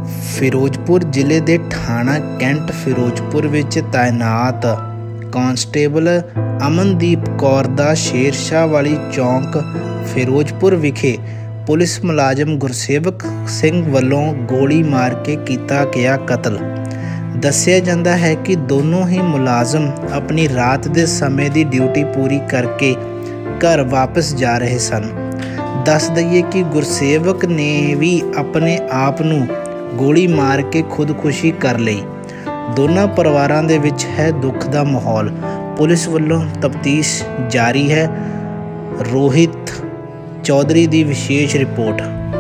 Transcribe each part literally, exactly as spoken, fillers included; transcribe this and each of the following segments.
ਫਿਰੋਜ਼ਪੁਰ ਜ਼ਿਲ੍ਹੇ ਦੇ ਥਾਣਾ ਕੈਂਟ ਫਿਰੋਜ਼ਪੁਰ ਵਿੱਚ ਤਾਇਨਾਤ ਕਾਂਸਟੇਬਲ ਅਮਨਦੀਪ ਕੌਰ ਦਾ ਸ਼ੇਰਸ਼ਾਹ ਵਾਲੀ ਚੌਂਕ ਫਿਰੋਜ਼ਪੁਰ ਵਿਖੇ ਪੁਲਿਸ ਮੁਲਾਜ਼ਮ ਗੁਰਸੇਵਕ ਸਿੰਘ ਵੱਲੋਂ ਗੋਲੀ ਮਾਰ ਕੇ ਕੀਤਾ ਗਿਆ ਕਤਲ। ਦੱਸਿਆ ਜਾਂਦਾ ਹੈ ਕਿ ਦੋਨੋਂ ਹੀ ਮੁਲਾਜ਼ਮ ਆਪਣੀ ਰਾਤ ਦੇ ਸਮੇਂ ਦੀ ਡਿਊਟੀ ਪੂਰੀ ਕਰਕੇ ਘਰ ਵਾਪਸ ਜਾ ਰਹੇ ਸਨ। ਦੱਸ ਦਈਏ ਕਿ ਗੁਰਸੇਵਕ ਨੇ ਵੀ ਆਪਣੇ ਆਪ ਨੂੰ ਗੋਲੀ ਮਾਰ ਕੇ ਖੁਦਕੁਸ਼ੀ ਕਰ ਲਈ। ਦੋਨਾਂ ਪਰਿਵਾਰਾਂ ਦੇ ਵਿੱਚ ਹੈ ਦੁੱਖ ਦਾ ਮਾਹੌਲ। ਪੁਲਿਸ ਵੱਲੋਂ ਤਫਤੀਸ਼ ਜਾਰੀ ਹੈ। ਰੋਹਿਤ ਚੌਧਰੀ ਦੀ ਵਿਸ਼ੇਸ਼ ਰਿਪੋਰਟ।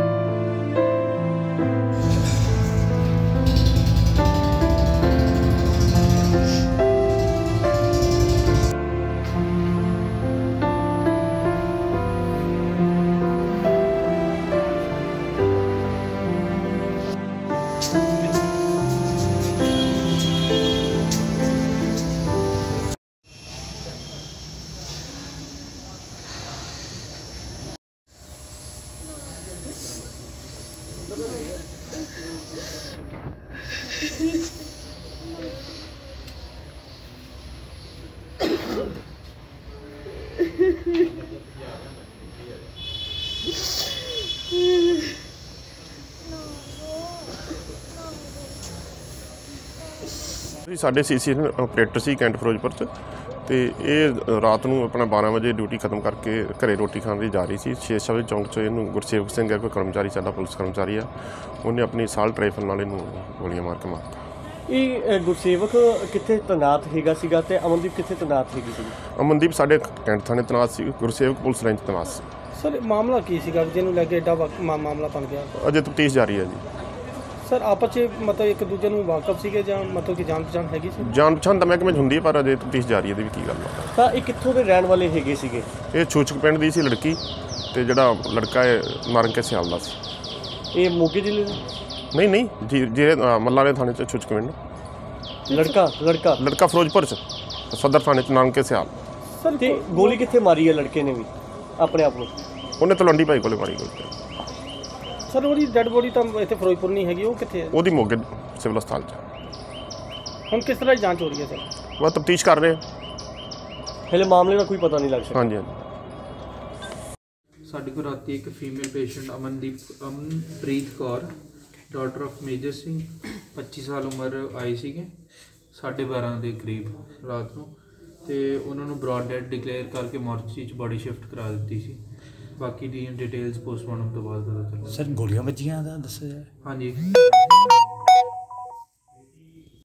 ਸਾਡੇ ਸੀਸੀ ਆਪਰੇਟਰ ਸੀ ਕੈਂਟ ਫਿਰੋਜ਼ਪੁਰ 'ਚ ਤੇ ਇਹ ਰਾਤ ਨੂੰ ਆਪਣਾ ਬਾਰਾਂ ਵਜੇ ਡਿਊਟੀ ਖਤਮ ਕਰਕੇ ਘਰੇ ਰੋਟੀ ਖਾਣ ਲਈ ਜਾ ਰਹੀ ਸੀ। ਸ਼ੇਰਸ਼ਾਹ ਵਾਲੇ ਚੌਂਕ 'ਚ ਇਹਨੂੰ ਗੁਰਸੇਵਕ ਸਿੰਘ ਹੈ, ਕੋਈ ਕਰਮਚਾਰੀ ਸਾਡਾ ਪੁਲਿਸ ਕਰਮਚਾਰੀ ਆ, ਉਹਨੇ ਆਪਣੀ ਸਾਲਟ ਰਾਈਫਲ ਨਾਲ ਇਹਨੂੰ ਗੋਲੀਆਂ ਮਾਰ ਕੇ ਮਾਰਤਾ। ਇਹ ਗੁਰਸੇਵਕ ਕਿੱਥੇ ਤੈਨਾਤ ਹੈਗਾ ਸੀਗਾ ਤੇ ਅਮਨਦੀਪ ਕਿੱਥੇ ਤੈਨਾਤ ਹੈਗੀ ਸੀ? ਅਮਨਦੀਪ ਸਾਡੇ ਕੈਂਟ ਥਾਣੇ ਤੈਨਾਤ ਸੀ, ਗੁਰਸੇਵਕ ਪੁਲਿਸ ਲਾਈਨ 'ਚ ਤੈਨਾਤ ਸੀ। ਸਰ ਮਾਮਲਾ ਕੀ ਸੀਗਾ ਜਿਹਨੂੰ ਲੈ ਕੇ ਐਡਾ ਮਾਮਲਾ ਬਣ ਗਿਆ? ਅਜੇ ਤਫਤੀਸ਼ ਜਾਰੀ ਹੈ ਜੀ। ਸਰ ਆਪਸ 'ਚ ਮਤਲਬ ਇੱਕ ਦੂਜੇ ਨੂੰ ਵਾਕਫ ਸੀਗੇ ਜਾਂ ਮਤਲਬ ਕਿ ਜਾਣ ਪਛਾਣ ਹੈਗੀ ਸੀ? ਜਾਣ ਪਛਾਣ ਤਾਂ ਮਹਿਕਮੇ 'ਚ ਹੁੰਦੀ ਹੈ, ਪਰ ਅਜੇ ਤਫਤੀਸ਼ ਜਾਰੀ ਹੈ ਇਹਦੀ ਵੀ ਕੀ ਗੱਲ ਹੈ। ਤਾਂ ਇਹ ਕਿੱਥੋਂ ਦੇ ਰਹਿਣ ਵਾਲੇ ਹੈਗੇ ਸੀਗੇ? ਇਹ ਛੂਛਕ ਪਿੰਡ ਦੀ ਸੀ ਲੜਕੀ, ਤੇ ਜਿਹੜਾ ਲੜਕਾ ਹੈ ਮਾਰਨ ਕੇ ਸਿਆਲ ਦਾ ਸੀ। ਇਹ ਮੋਗੇ ਜ਼ਿਲ੍ਹੇ ਦੇ? ਨਹੀਂ ਨਹੀਂ ਜੀ, ਜਿਹੜੇ ਮੱਲਾ ਦੇ ਥਾਣੇ 'ਚ ਛੂਛਕ ਪਿੰਡ। ਲੜਕਾ ਲੜਕਾ ਲੜਕਾ ਫਿਰੋਜ਼ਪੁਰ 'ਚ ਸਦਰ ਥਾਣੇ 'ਚ ਨਾਨਕੇ ਸਿਆਲ। ਸਰ ਤੇ ਗੋਲੀ ਕਿੱਥੇ ਮਾਰੀ ਹੈ ਲੜਕੇ ਨੇ ਵੀ ਆਪਣੇ ਆਪ ਨੂੰ? ਉਹਨੇ ਤਲਵੰਡੀ ਭਾਈ ਕੋਲੇ ਮਾਰੀ ਗੋਲੀ। ਸਰ ਉਹਦੀ ਡੈਡ ਬੋਡੀ ਤਾਂ ਇੱਥੇ ਫਿਰੋਜ਼ਪੁਰ ਨਹੀਂ ਹੈਗੀ, ਉਹ ਕਿੱਥੇ ਹੈ? ਉਹਦੀ ਮੋਗੇ ਸਿਵਲ ਹਸਪਤਾਲ 'ਚ। ਹੁਣ ਕਿਸ ਤਰ੍ਹਾਂ ਦੀ ਜਾਂਚ ਹੋ ਰਹੀ ਹੈ ਸਰ? ਉਹ ਤਫਤੀਸ਼ ਕਰ ਰਹੇ। ਹਲੇ ਮਾਮਲੇ ਦਾ ਕੋਈ ਪਤਾ ਨਹੀਂ ਲੱਗ ਸਕਦਾ। ਹਾਂਜੀ ਹਾਂਜੀ। ਸਾਡੇ ਕੋਲ ਰਾਤੀ ਇੱਕ female patient Amandeep Amanpreet Kaur daughter of Major Singh ਪੱਚੀ ਸਾਲ ਉਮਰ ਆਈ ਸੀਗੇ ਸਾਢੇ ਬਾਰਾਂ ਦੇ ਕਰੀਬ ਰਾਤ ਨੂੰ, ਤੇ ਉਹਨਾਂ ਨੂੰ ਬ੍ਰੌਡ ਡੈਡ ਡਿਕਲੇਅਰ ਕਰਕੇ ਮੋਰਚਰੀ 'ਚ ਬੋਡੀ ਸ਼ਿਫਟ ਕਰਾ ਦਿੱਤੀ ਸੀ। ਬਾਕੀ ਦੀ ਡਿਟੇਲਸ ਪੋਸਟਮਾਰਟਮ ਤੋਂ ਬਾਅਦ ਪਤਾ ਚੱਲੇਗਾ। ਸਰ ਗੋਲੀਆਂ ਵੱਜੀਆਂ ਦਾ ਦੱਸਿਆ? ਹਾਂਜੀ।